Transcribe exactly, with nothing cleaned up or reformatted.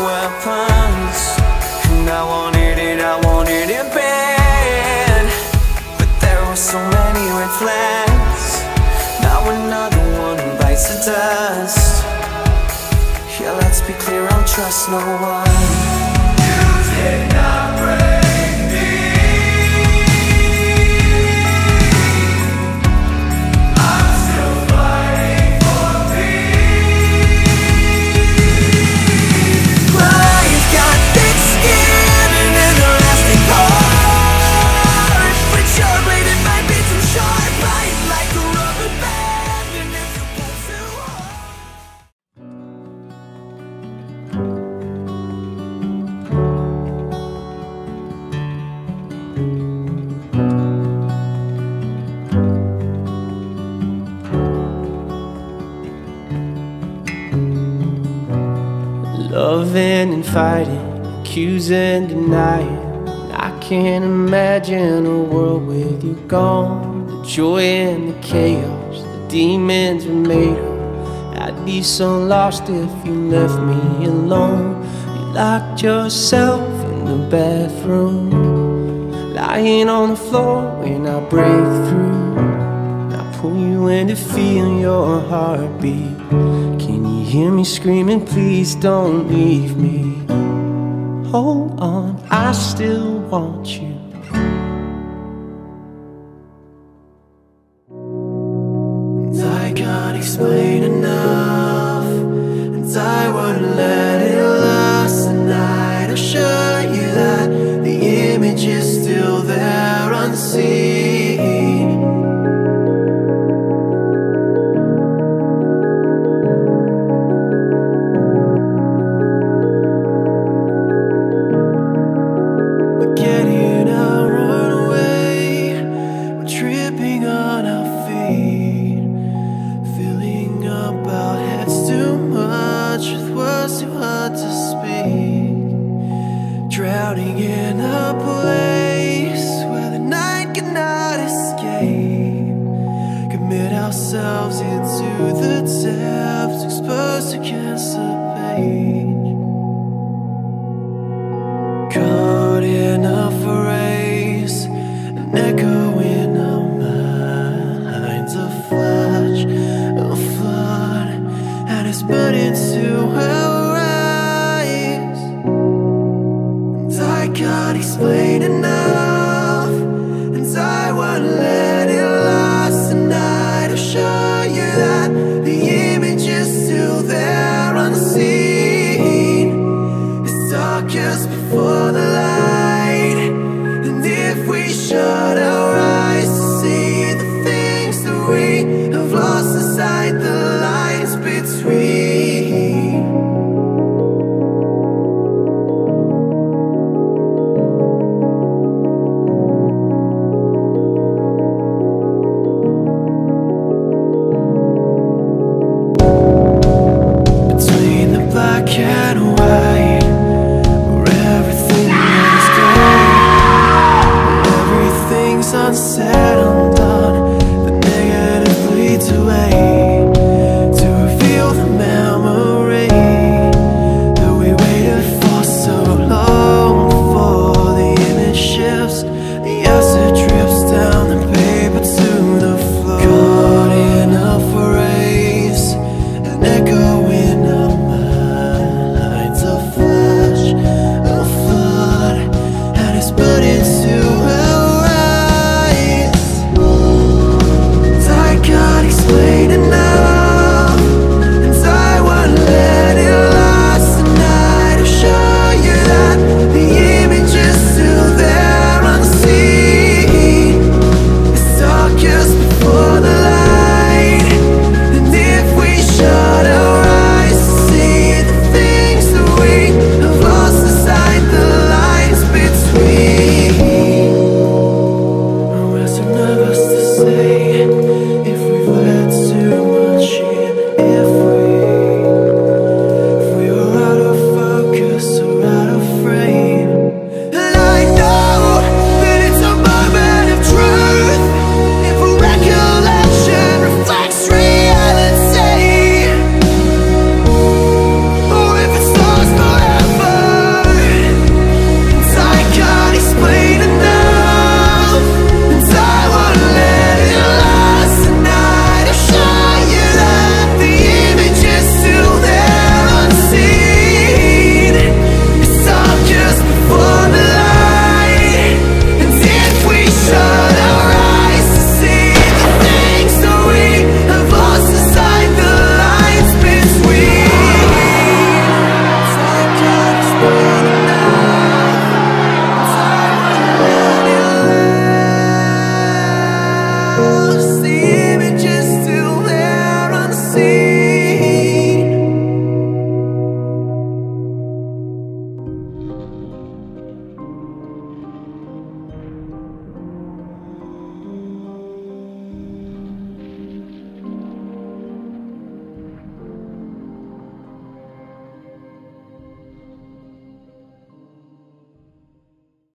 weapons, and I wanted it, I wanted it bad. But there were so many red flags. Now another one bites the dust. Yeah, let's be clear, I'll trust no one. You did not break me. I'm still fighting for peace. Well, you've got thick skin and an elastic heart, but your blade, it might be too sharp. Bite like a rubber band, and if you pull too hard. Loving and fighting, accusing, denying. I can't imagine a world with you gone. The joy and the chaos, the demons we made up. I'd be so lost if you left me alone. You locked yourself in the bathroom, lying on the floor when I break through. I pull you in to feel your heartbeat. Can you hear me screaming, please don't leave me? Hold on, I still want you. And I can't explain enough, and I won't let it last tonight. I'll show you that the image is still there unseen. Drowning in a place where the night cannot escape. Commit ourselves into the depths, exposed against the page. Caught in a phrase, an echo in our minds, a flash, a flood, and it's burning to our can't explain enough, and I won't let it last tonight. I'll show you that the image is still there unseen. It's darkest before